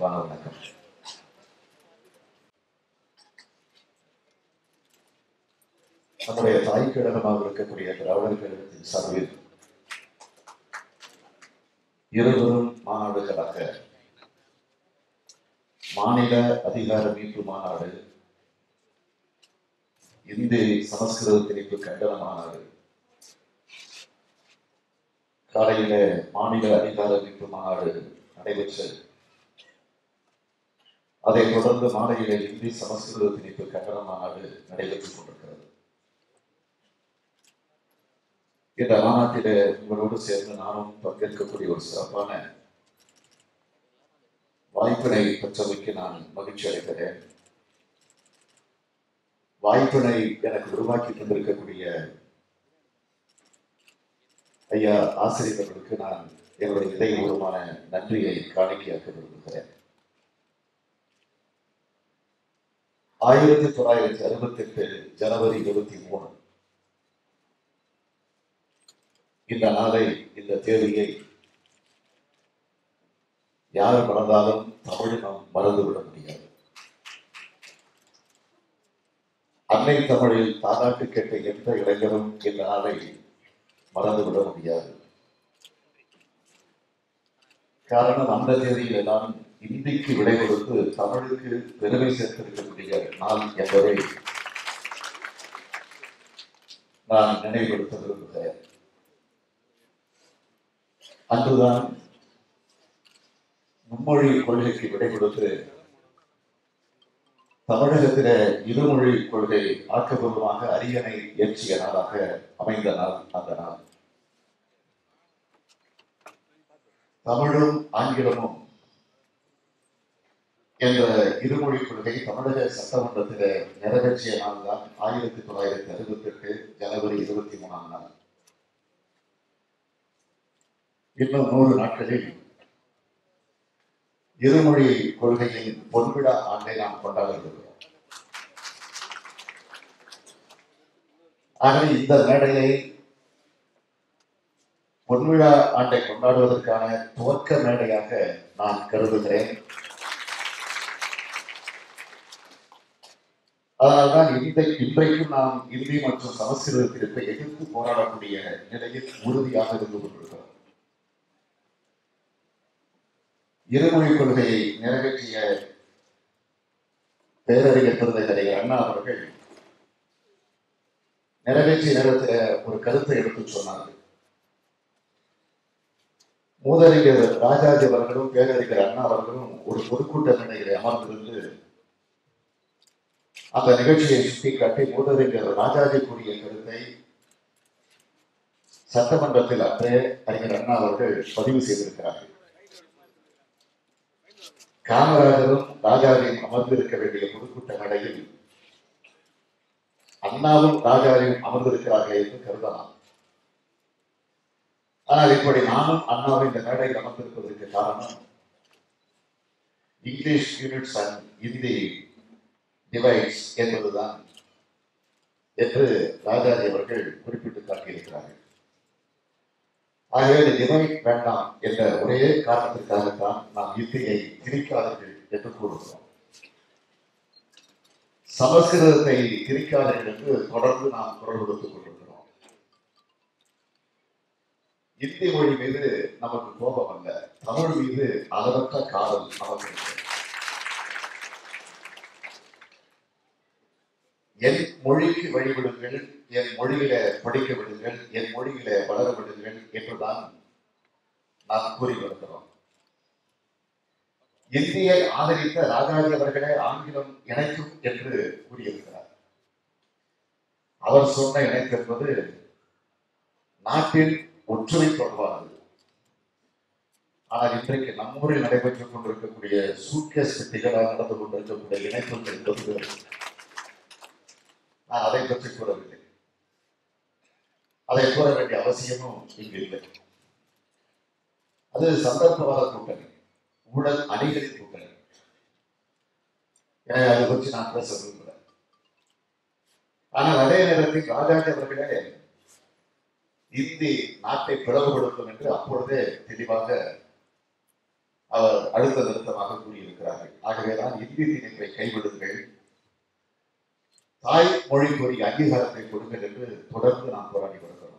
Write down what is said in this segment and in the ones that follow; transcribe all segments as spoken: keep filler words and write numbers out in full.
அன்பான வணக்கம். நம்முடைய தாய்க்கிழகமாக இருக்கக்கூடிய திராவிடர் கழகத்தின் சார்பில் இருவரும் மாநாடுகளாக மாநில அதிகார மீட்பு மாநாடு, இந்தி சமஸ்கிருத திணிப்பு கண்டன மாநாடு, காலையில மாநில அதிகார மீட்பு மாநாடு நடைபெற்று அதைத் தொடர்ந்து மாலையில இந்தி சமஸ்கிருத திணிப்பு கண்டன மாநாடு நடைபெற்றுக் கொண்டிருக்கிறது. இந்த மாநாட்டில உங்களோடு சேர்ந்து நானும் பங்கேற்கக்கூடிய ஒரு சிறப்பான வாய்ப்பினை பெற்றமைக்கு நான் மகிழ்ச்சி அடைகிறேன். வாய்ப்பினை எனக்கு உருவாக்கி தந்திருக்கக்கூடிய ஐயா ஆசிரியர்களுக்கு நான் என்னுடைய இதயபூர்வமான நன்றியை காணிக்கையாக்க விரும்புகிறேன். ஆயிரத்தி தொள்ளாயிரத்தி அறுபத்தி எட்டு ஜனவரி இருபத்தி மூணு இந்த நாளை, இந்த தேதியை யார் மறந்தாலும் தமிழ் நாம் மறந்துவிட முடியாது. அன்னை தமிழில் தாலாட்டு கேட்ட எந்த இளைஞரும் இந்த நாளை மறந்துவிட முடியாது. காரணம், அந்த தேதியில் எல்லாம் இந்திக்கு விடை கொடுத்து தமிழுக்கு பெருமை சேர்த்திருக்கக்கூடிய நாள் என்பதை நான் நினைவுபடுத்த விரும்புகிறேன். அன்றுதான் மும்மொழி கொள்கைக்கு விடை கொடுத்து தமிழகத்தில இருமொழி கொள்கை ஆக்கப்பூர்வமாக அரியணை ஏற்றிய நாளாக அமைந்த நாள் அந்த நாள். தமிழும் ஆங்கிலமும் என்ற இருமொழி கொள்கை தமிழக சட்டமன்றத்தில நிறைவேற்றிய நாள் தான் ஆயிரத்தி தொள்ளாயிரத்தி அறுபத்தி எட்டு ஜனவரி இருபத்தி மூணாம் நாள். இன்னும் நூறு நாட்களில் இருமொழி கொள்கையின் பொன்விழா ஆண்டை நாம் கொண்டாட இருக்கிறோம். ஆகவே இந்த மேடையை பொன்விழா ஆண்டை கொண்டாடுவதற்கான துவக்க மேடையாக நான் கருதுகிறேன். அதனால்தான் இந்த இன்றைக்கும் நாம் இந்தி மற்றும் சமஸ்கிருத திணிப்பை எதிர்த்து போராடக்கூடிய நிலையில் உறுதியாக இருந்து கொண்டிருக்கிறோம். இருமொழி கொள்கையை நிறைவேற்றிய பேரறிஞர் பெருந்தகை அண்ணா அவர்கள் நிறைவேற்றிய நேரத்தில் ஒரு கருத்தை எடுத்து சொன்னார்கள். மூதறிஞர் ராஜாஜி அவர்களும் பேரறிஞர் அண்ணா அவர்களும் ஒரு பொதுக்கூட்ட மேடைகளை அமர்ந்திருந்து அந்த நிகழ்ச்சியை சுட்டிக்காட்டி மூதறிஞர் ராஜாஜி கூறிய கருத்தை சட்டமன்றத்தில் அன்றே அறிஞர் அண்ணா அவர்கள் பதிவு செய்திருக்கிறார்கள். காமராஜரும் ராஜாவையும் அமர்ந்திருக்க வேண்டிய பொதுக்கூட்ட மேடையில் அண்ணாவும் ராஜாவையும் அமர்ந்திருக்கிறார்கள் என்று கருதலாம். ஆனால் இப்படி நானும் அண்ணாவும் இந்த மேடையில் அமர்ந்திருப்பதற்கு காரணம், English unites and Hindi divides என்பதுதான் என்று ராஜாஜி அவர்கள் குறிப்பிட்டு காட்டியிருக்கிறார்கள். ஆகவே டிவைட் வேண்டாம் என்ற ஒரே காரணத்திற்காகத்தான் நாம் இந்தியை திரிக்காதீர்கள் என்று கூறுகிறோம். சமஸ்கிருதத்தை திரிக்காதீர்கள் என்று தொடர்ந்து நாம் குரல் கொடுத்துக் கொண்டிருக்கிறோம். இந்தி மொழி மீது நமக்கு கோபம் அல்ல, தமிழ் மீது அளவற்ற காதல் நமக்கு இருக்கு. என் மொழிக்கு வழிவிடுங்கள், என் மொழியில படிக்க விடுங்கள், என் மொழியில வளர விடுங்கள் என்றுதான் நாம் கூறி வருகிறோம். இந்தியை ஆதரித்த ராஜாஜி அவர்களே ஆங்கிலம் இணைக்கும் என்று கூறியிருக்கிறார். அவர் சொன்ன இணைப்பு என்பது நாட்டின் ஒற்றுமை தொடர்பானது. ஆனால் இன்றைக்கு நம்மூரில் நடைபெற்றுக் கொண்டிருக்கக்கூடிய சூட்கேஸ் பெட்டிகளாக நடந்து கொண்டிருக்கக்கூடிய இணைப்பு என்பது நான் அதை பற்றி கூறவில்லை. அதை கூற வேண்டிய அவசியமும் இங்கு இல்லை. அது சந்தர்ப்பவாத கூட்டணி, ஊழல் அணிகளின் கூட்டணி. எனவே அதை பற்றி நான் பேச விரும்புகிறேன். ஆனால் அதே நேரத்தில் ராஜாஜி அவர்களே இந்தி நாட்டை பிளவுபடுத்தும் என்று அப்பொழுதே தெளிவாக அவர் அழுத்த நிறுத்தமாக கூறியிருக்கிறார்கள். ஆகவேதான் இந்தி திணிப்பை கைவிடுங்கள், தாய் மொழிக்குரிய அங்கீகாரத்தை கொடுங்கள் என்று தொடர்ந்து நாம் போராடி வருகிறோம்.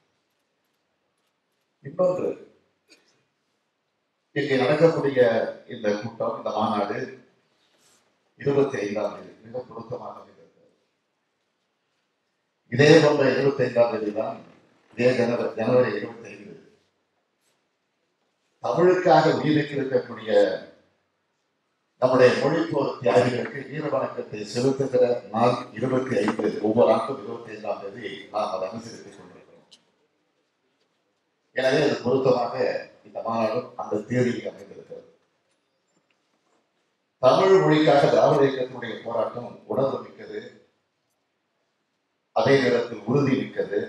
இன்னொன்று, இங்கே நடக்கக்கூடிய இந்த கூட்டம், இந்த மாநாடு இருபத்தி ஐந்தாம் தேதி மிக பொருத்தமாக இருக்கிறது. இதே போன்ற இருபத்தி ஐந்தாம் தேதி தான் இதே ஜனவரி ஜனவரி இருபத்தி ஐந்து தமிழுக்காக உயிரிழந்திருக்கக்கூடிய நம்முடைய மொழிப்போர் தியாகிகளுக்கு வீர வணக்கத்தை செலுத்துகிற நாள் இருபத்தி ஐந்து. ஒவ்வொரு ஆண்டும் இருபத்தி ஐந்தாம் தேதி நாம் அதை அனுசரித்துக் கொண்டிருக்கிறோம். எனவே அது பொருத்தமாக இந்த மாநாடும் அந்த தேதியில் அமைந்திருக்கிறது. தமிழ் மொழிக்காக திராவிட இயக்கத்தினுடைய போராட்டம் உணர்வு மிக்கது, அதே நேரத்தில் உறுதி மிக்கது.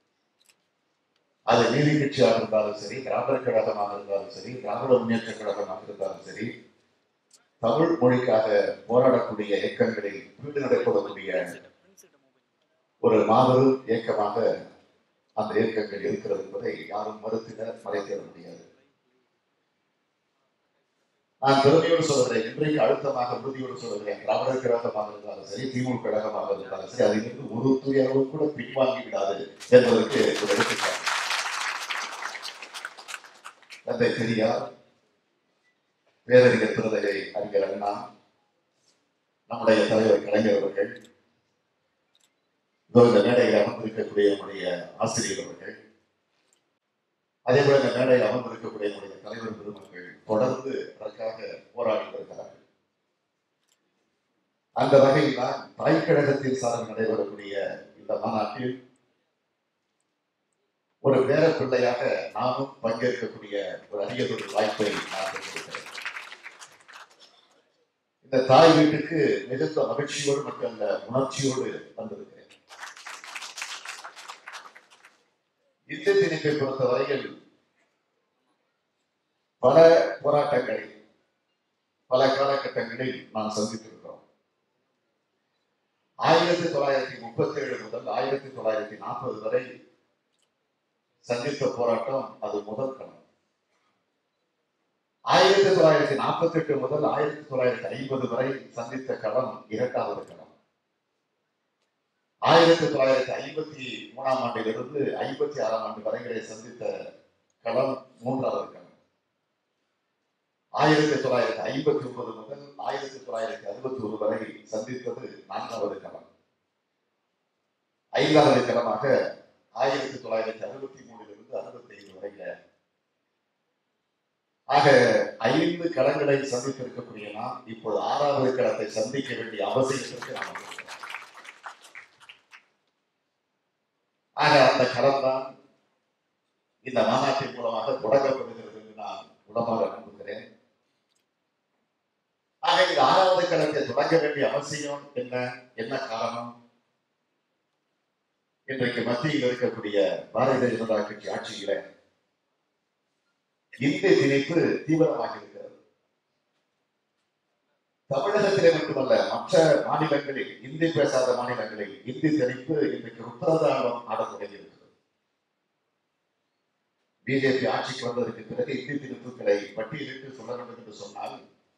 அது நீதி கட்சியாக இருந்தாலும் சரி, திராவிட கழகமாக இருந்தாலும் சரி, திராவிட முன்னேற்ற கழகமாக இருந்தாலும் சரி, தமிழ் மொழிக்காக போராடக்கூடிய இயக்கங்களில் வீடு நடைபெறக்கூடிய ஒரு மாபெரும் இயக்கமாக அந்த இயக்கங்கள் இருக்கிறது என்பதை யாரும் மறுத்திட மறைத்திட முடியாது. நான் பெருமையோடு சொல்கிறேன், இன்றைக்கு அழுத்தமாக உறுதியோடு சொல்கிறேன், திராவிட கழகமாக இருந்தாலும் சரி, திமுக கழகமாக இருந்தாலும் சரி, அதிலிருந்து ஒரு துயரவு கூட பின்வாங்கி விடாது என்பதற்கு ஒரு எடுத்துக்காட்டு. தந்தை பெரியார், பேரறிஞர் திருதகை அறிஞர் அண்ணா, நம்முடைய தலைவர் கலைஞர் அவர்கள், இந்த மேடையில் அமர்ந்திருக்கக்கூடிய நம்முடைய ஆசிரியர் அவர்கள், அதே போல இந்த மேடையில் அமர்ந்திருக்கக்கூடிய நம்முடைய தலைவர் பெருமக்கள் தொடர்ந்து அதற்காக போராடி வருகிறார்கள். அந்த வகையில் தான் தாய் கழகத்தின் சார்பில் நடைபெறக்கூடிய இந்த மாநாட்டில் ஒரு பேர பிள்ளையாக நானும் பங்கேற்கக்கூடிய ஒரு அரியதொரு வாய்ப்பை நான் பெற்றிருக்கிறேன். இந்த தாய் வீட்டுக்கு மிகுந்த மகிழ்ச்சியோடு மட்டுமல்ல, உணர்ச்சியோடு வந்திருக்கிறேன். இந்தி திணிப்பை பொறுத்தவரையில் பல போராட்டங்களை பல காலகட்டங்களில் நாம் சந்தித்திருக்கிறோம். ஆயிரத்தி தொள்ளாயிரத்தி முப்பத்தி ஏழு முதல் ஆயிரத்தி தொள்ளாயிரத்தி நாற்பது வரை சந்தித்த போராட்டம் அது முதல் களம். ஆயிரத்தி தொள்ளாயிரத்தி நாற்பத்தி எட்டு முதல் ஆயிரத்தி தொள்ளாயிரத்தி ஐம்பது வரை சந்தித்த களம் இரண்டாவது களம். ஆயிரத்தி தொள்ளாயிரத்தி ஐம்பத்தி மூணாம் ஆண்டிலிருந்து ஐம்பத்தி ஆறாம் ஆண்டு வரைகளை சந்தித்த களம் மூன்றாவது களம். ஆயிரத்தி தொள்ளாயிரத்தி ஐம்பத்தி ஒன்பது முதல் ஆயிரத்தி தொள்ளாயிரத்தி அறுபத்தி ஒரு வரை சந்தித்தது நான்காவது களம். ஐந்தாவது களமாக ஆயிரத்தி தொள்ளாயிரத்தி அறுபத்தி மூணிலிருந்து அறுபத்தி ஐந்து வரையில. ஆக ஐந்து களங்களை சந்தித்திருக்கக்கூடிய நாம் இப்போது ஆறாவது களத்தை சந்திக்க வேண்டிய அவசியத்திற்கு நாம் வந்திருக்கிறோம். ஆக அந்த களம் தான் இந்த மாநாட்டின் மூலமாக தொடங்கப்படுகிறது என்று நான் உடமாக நம்புகிறேன். ஆக இந்த ஆறாவது களத்தை தொடங்க வேண்டிய அவசியம் என்ன என்ன காரணம்? இன்றைக்கு மத்தியில் இருக்கக்கூடிய பாரதிய ஜனதா கட்சி ஆட்சியில இந்தி திணிப்பு தீவிரமாக இருக்கிறது. தமிழகத்திலே மட்டுமல்ல, மற்ற மாநிலங்களில், இந்தி பேசாத மாநிலங்களில் இந்தி திணிப்பு இன்றைக்கு உத்தரதாரம் ஆட தொடங்கியிருக்கிறது. பிஜேபி ஆட்சிக்கு வந்ததற்கு பிறகு இந்தி திணிப்புகளை பட்டியலிட்டு சொல்ல வேண்டும் என்று சொன்னால்,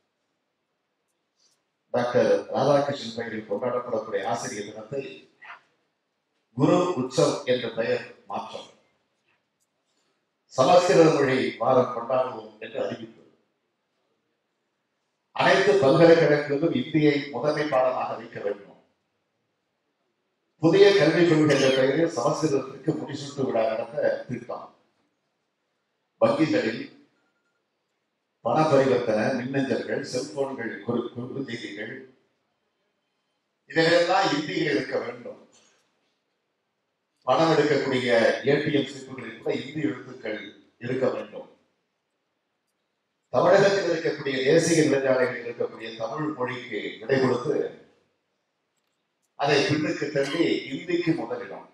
டாக்டர் ராதாகிருஷ்ணன் பெயரில் கொண்டாடப்படக்கூடிய ஆசிரியர் தினத்தை குரு உற்சவ் என்ற பெயர் மாற்றம், சமஸ்கிருத மொழி வாரம் கொண்டாடுவோம் என்று அறிவிப்பு, அனைத்து பல்கலைக்கழகங்களிலும் இந்தியை முதன்மை பாடமாக வைக்க வேண்டும், புதிய கல்விக் கொள்கை என்ற பெயரில் சமஸ்கிருதத்திற்கு முடிசூட்டு விழா நடத்த திட்டம், வங்கிகளில் பண பரிவர்த்தனை, மின்னஞ்சல்கள், செல்போன்கள், குறுஞ்செய்திகள் இவைகளெல்லாம் இந்தியில் இருக்க வேண்டும். பணம் எடுக்கக்கூடிய ஏடிஎம் ஸ்லிப்புகளில் கூட இந்தி எழுத்துக்கள் இருக்க வேண்டும். தமிழகத்தில் இருக்கக்கூடிய தேசிய நெடுஞ்சாலைகளில் இருக்கக்கூடிய தமிழ் மொழிக்கு விடை கொடுத்து அதை பின்னுக்கு தள்ளி இந்திக்கு முதலிடம்.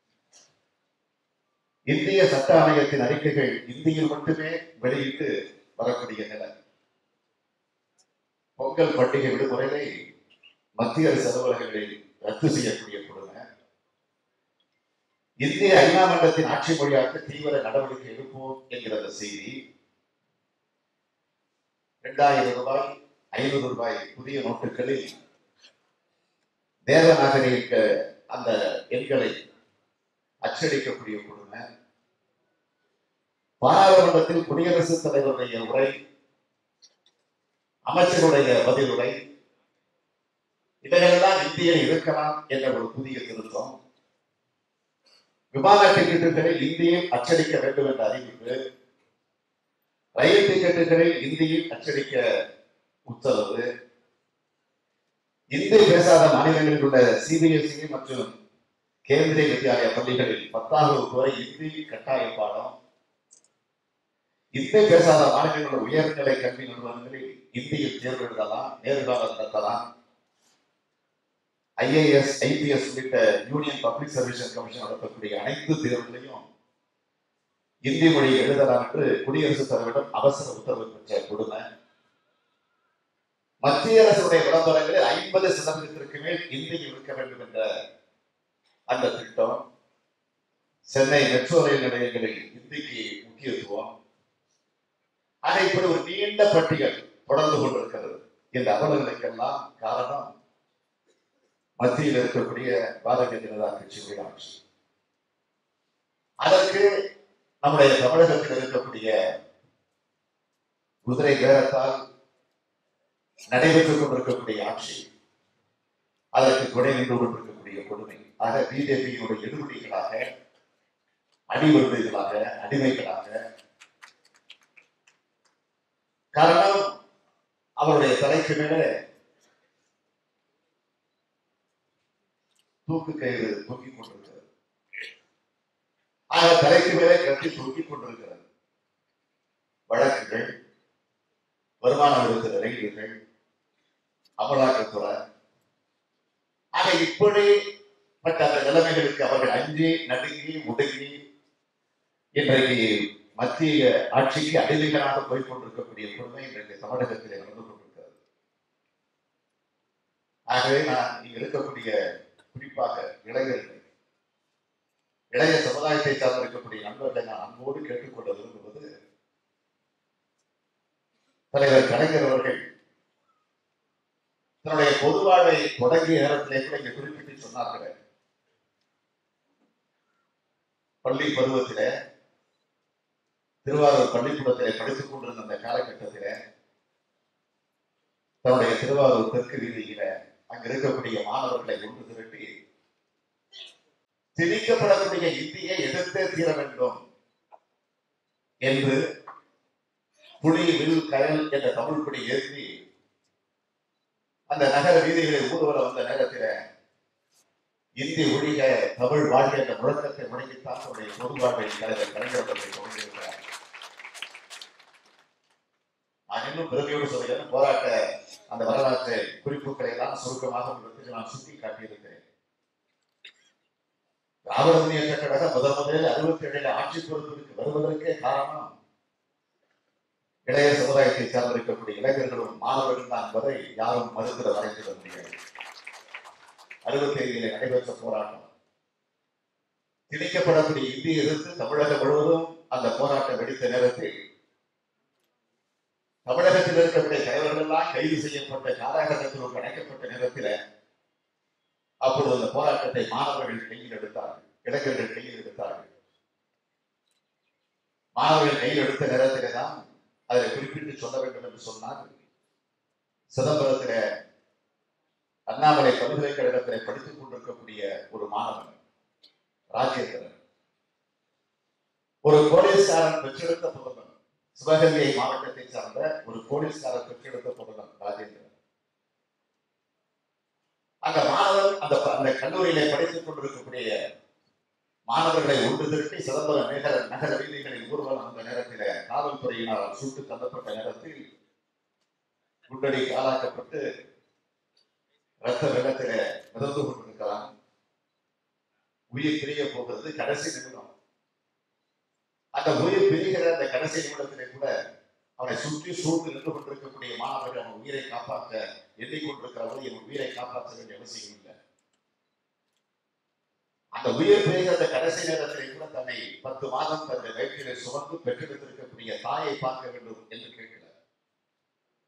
இந்திய சட்ட ஆணையத்தின் அறிக்கைகள் இந்தியில் மட்டுமே வெளியிட்டு வரக்கூடிய நிலை. பொங்கல் பண்டிகை விடுமுறைகளை மத்திய அரசு அலுவலகங்களில் ரத்து செய்யக்கூடிய கொடுமை. இந்திய ஐநா மன்றத்தின் ஆட்சி மொழியாக்க தீவிர நடவடிக்கை எடுப்போம் என்கிற செய்தி. இரண்டாயிரம் ரூபாய், ஐநூறு ரூபாய் புதிய நோட்டுகளில் தேவநாகரிக அந்த எண்களை அச்சடிக்கக்கூடிய கொடுமை, பாராளுமன்றத்தில் குடியரசுத் தலைவருடைய உரை, அமைச்சருடைய பதிலுரை, இவைகளெல்லாம் இந்தியில் இருக்கலாம் என்ற ஒரு புதிய திருத்தம், விமான டிக்கெட்டுகளில் இந்தியில் அச்சடிக்க வேண்டும் என்ற அறிவிப்பு, ரயில் டிக்கெட்டுகளில் இந்தியில் அச்சடிக்க உத்தரவு, இந்தி பேசாத மாநிலங்களில் உள்ள சிபிஎஸ்இ மற்றும் கேந்திரிய வித்யாலய பள்ளிகளில் பத்தாம் வகுப்பு வரை இந்தி கட்டாய பாடம், இந்தி பேசாத மாநிலங்களில் உள்ள உயர்நிலை கல்வி நிறுவனங்களில் இந்தியில் தேர்வு எழுதலாம், நேர்காணல் நடத்தலாம், ஐஏஎஸ் ஐபிஎஸ் உள்ளிட்ட யூனியன் பப்ளிக் சர்வீஸ் கமிஷன் நடத்தக்கூடிய அனைத்து தேர்வுகளையும் இந்தி மொழி எழுதலாம் என்று குடியரசுத் தலைவரிடம் அவசர உத்தரவு பெற்ற கொடுமை, மத்திய அரசுடைய விளம்பரங்களில் ஐம்பது சதவீதத்திற்கு மேல் இந்தியில் இருக்க வேண்டும் என்ற அந்த திட்டம், சென்னை மெட்ரோ ரயில் நிலையங்களில் இந்திக்கு முக்கியத்துவம், ஆக இப்படி ஒரு நீண்ட பட்டியல் தொடர்ந்து கொண்டிருக்கிறது. இந்த அவலங்களுக்கெல்லாம் காரணம் மத்தியில் இருக்கக்கூடிய பாரதிய ஜனதா கட்சியுடைய ஆட்சி. அதற்கு நம்முடைய தமிழகத்தில் இருக்கக்கூடிய குதிரை பேரத்தால் நடைபெற்றுக் கொண்டிருக்கக்கூடிய ஆட்சி, அதற்கு கொடை நின்று கொண்டிருக்கக்கூடிய கொடுமை. ஆக பிஜேபியினுடைய எடுபடிகளாக, அடிவருடைகளாக, அடிமைகளாக, காரணம் அவருடைய தலைக்கு மேலே தூக்கு கயிறு தூக்கிக் கொண்டிருக்கிறது. ஆக தலைக்கு மேலே கட்டி தூக்கிக் கொண்டிருக்கிறது. வழக்குகள், வருமான வரித்துறை ரைடுகள், அமலாக்கத்துறை, ஆக இப்படிப்பட்ட அந்த நிலைமைகளுக்கு அவர்கள் அஞ்சி நடுங்கி முடுங்கி இன்றைக்கு மத்திய ஆட்சிக்கு அடிமைகளாக போய் கொண்டிருக்கக்கூடிய கொடுமை இன்றைக்கு தமிழகத்திலே நடந்து கொண்டிருக்கிறது. ஆகவே நான் இங்கு இருக்கக்கூடிய குறிப்பாக இளைஞர்கள், இளைய சமுதாயத்தை சார்ந்து இருக்கக்கூடிய நண்பர்களை நான் அன்போடு கேட்டுக்கொள்ள விரும்புவது, தலைவர் கலைஞர் அவர்கள் தன்னுடைய பொது வாழ்வை தொடங்கிய நேரத்திலே கூட இங்கு குறிப்பிட்டு சொன்னார்கள். பள்ளி பருவத்திலே திருவாரூர் பள்ளிக்கூடத்திலே படித்துக் கொண்டிருந்த அந்த காலகட்டத்திலே தன்னுடைய திருவாரூர் தெற்கு வீதியில அங்க இருக்கக்கூடிய மாணவர்களை ஒன்று திரட்டி திணிக்கப்படக்கூடிய இந்தியை எதிர்த்தே தீர வேண்டும் என்று புலி வில் கயல் என்ற தமிழ் கொடி ஏற்றி அந்த நகர வீதிகளை ஊர்வலம் வந்த நேரத்தில் இந்தி ஒழிக தமிழ் வாழ்க்கை என்ற முழக்கத்தை முழங்கித்தான் அவருடைய பொது வாழ்வை தலைவர் கலைஞர் கொண்டிருக்கிறார். நான் இன்னும் பெருமையோடு சொல்கிறேன், போராட்ட அந்த வரலாற்றை குறிப்புகளை எல்லாம் சுருக்கமாக உங்களுக்கு நான் சுட்டி காட்டியிருக்கிறேன். திராவிட முன்னேற்ற கழகம் முதல் முதலில் அறுபத்தி ஏழில் ஆட்சி பொறுப்பிற்கு வருவதற்கே காரணம் இளைய சமுதாயத்தை சார்ந்திருக்கக்கூடிய இளைஞர்களும் மாணவர்கள் தான் என்பதை யாரும் மறுத்திட வரைந்திட முடியாது. அறுபத்தி ஐந்திலே நடைபெற்ற போராட்டம், திணிக்கப்படக்கூடிய இந்தியை எதிர்த்து தமிழகம் முழுவதும் அந்த போராட்டம் வெடித்த நேரத்தில் தமிழகத்தில் இருக்கக்கூடிய தலைவர்கள் எல்லாம் கைது செய்யப்பட்ட காராகரத்தில் அடைக்கப்பட்ட நேரத்தில் அப்பொழுது அந்த போராட்டத்தை மாணவர்கள் கையில் எடுத்தார்கள், இளைஞர்கள் கையில் எடுத்தார்கள். மாணவர்கள் கையில் எடுத்த நேரத்திலே தான் அதை குறிப்பிட்டு சொல்ல வேண்டும் என்று சொன்னால், சிதம்பரத்தில அண்ணாமலை பல்கலைக்கழகத்திலே படித்துக் கொண்டிருக்கக்கூடிய ஒரு மாணவன் ராஜேந்திரன், ஒரு போலீஸ்காரன் பெற்றெடுத்த புதல்வன், சிவகங்கை மாவட்டத்தை சார்ந்த ஒரு போலீஸ்காரர் பெற்றெடுத்த புதல்வன் ராஜேந்திரன். அந்த மாணவன் அந்த அந்த கல்லூரியிலே படித்துக் கொண்டிருக்கக்கூடிய மாணவர்களை ஒன்று திரட்டி சிதம்பரம் நகர நகர வீதிகளில் ஊர்வலம் வந்த நேரத்தில் காவல்துறையினால் சுட்டு தள்ளப்பட்ட நேரத்தில் குண்டடிக்கு ஆளாக்கப்பட்டு ரத்த வெள்ளத்தில மிதந்து கொண்டிருக்கிறான். உயிர் பிரிய போகிறது கடைசி நிமிடம். அந்த உயிர் பிரிகிற அந்த கடைசி நிமிடத்திலே கூட அவனை சுற்றி சூழ்ந்து நின்று கொண்டிருக்கக்கூடிய மாணவர்கள் அவன் உயிரை காப்பாற்ற எண்ணிக்கொண்டிருக்கிறவர்கள் என் உயிரை காப்பாற்ற வேண்டிய அவசியம் இல்லை. அந்த உயிர் பிரிகிற அந்த கடைசி நேரத்திலே கூட தன்னை பத்து மாதம் தன்னை வயிற்றிலே சுமந்து பெற்றெடுத்திருக்கக்கூடிய தாயை பார்க்க வேண்டும் என்று கேட்கிறார்.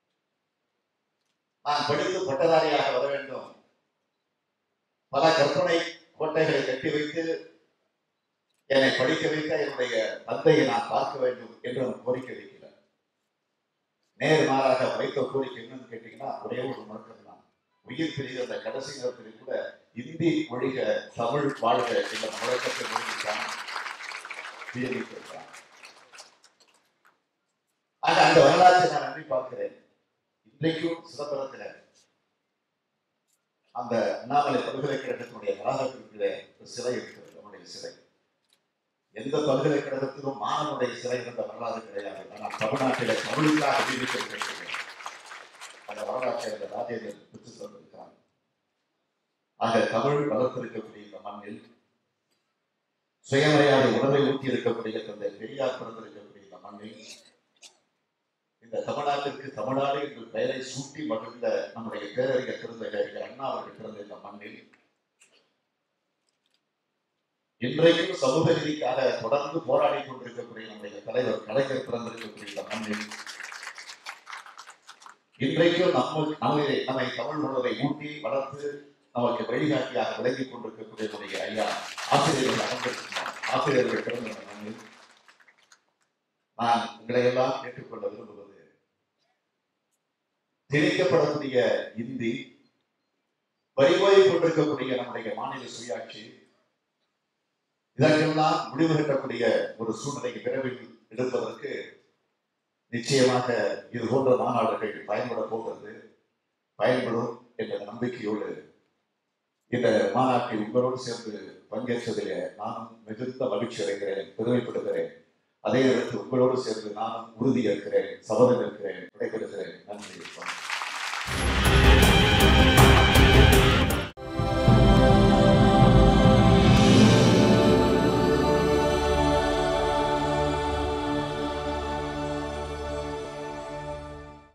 நான் படித்து பட்டதாரியாக வர வேண்டும், பல கற்பனை கோட்டைகளை கட்டி வைத்து என்னை படிக்க வைத்த என்னுடைய தந்தையை நான் பார்க்க வேண்டும் என்று அவன் கோரிக்கை வைக்கல. நேர் மாறாக வைத்த கோரிக்கை என்னன்னு கேட்டீங்கன்னா ஒரே ஒரு முழக்கம் தான். உயிர் பிரிவு அந்த கடைசி நேரத்தில் கூட இந்தி ஒழிக தமிழ் வாழ்க என்ற முழக்கத்தை முடிவித்தான் பிஜேபி. ஆக அந்த வரலாற்றை நான் நம்பி பார்க்கிறேன். இன்றைக்கும் சிதம்பரத்தில் அந்த அண்ணாமலை பல்கலைக்கழகத்தினுடைய வளாகத்திற்குள்ளே சிலை இருக்கிறது. நம்முடைய சிலை எந்த பல்கலைக்கழகத்திலும் மாணவனுடைய சிலை இருந்த வரலாறு கிடையாது. ஆனால் தமிழ்நாட்டிலே தமிழுக்காக அறிவித்திருக்கிறேன். அந்த வரலாற்றை அந்த ராஜேந்திரன் பெற்றுத் தந்திருக்கிறார். ஆக தமிழ் வளர்த்திருக்கக்கூடிய இந்த மண்ணில் சுயமரியாதை உணர்வை ஊட்டி இருக்கக்கூடிய தந்தை பெரியார் பிறந்திருக்கக்கூடிய இந்த மண்ணில் இந்த தமிழ்நாட்டிற்கு தமிழ்நாடு என்று பெயரை சூட்டி மகிழ்ந்த நம்முடைய பேரறிஞர் பெருந்தகையர் அண்ணா அவர்கள் பிறந்த இந்த மண்ணில் இன்றைக்கும் சமூக நீதிக்காக தொடர்ந்து போராடி கொண்டிருக்கக்கூடிய நம்முடைய தலைவர் கலைஞர் பிறந்திருக்கக்கூடிய இந்த மண்ணில் இன்றைக்கும் நம்ம நம்மை நம்மை தமிழ் உணர்வை ஊட்டி வளர்த்து நமக்கு வழிகாட்டியாக விளங்கிக் கொண்டிருக்கக்கூடிய நம்முடைய ஐயா ஆசிரியர்கள் அமர்ந்திருக்கிறார். ஆசிரியர்கள் பிறந்த இந்த மண்ணில் நான் உங்களை எல்லாம் கேட்டுக்கொள்ள விரும்புவது, திணிக்கப்படக்கூடிய இந்தி, பறிபோய் கொண்டிருக்கக்கூடிய நம்முடைய மாநில சுயாட்சி, இதற்கெல்லாம் முடிவு கட்டக்கூடிய ஒரு சூழ்நிலைக்கு விரைவில் எடுப்பதற்கு நிச்சயமாக இது போன்ற மாநாடுகள் பயன்பட போகிறது, பயன்படும் என்ற நம்பிக்கையோடு இந்த மாநாட்டில் உங்களோடு சேர்ந்து பங்கேற்றதிலே நானும் மிகுந்த மகிழ்ச்சி அடைகிறேன், பெருமைப்படுகிறேன். அதே நேரத்தில் உங்களோடு சேர்ந்து நானும் உறுதி ஏற்கிறேன், சபதம் ஏற்கிறேன்.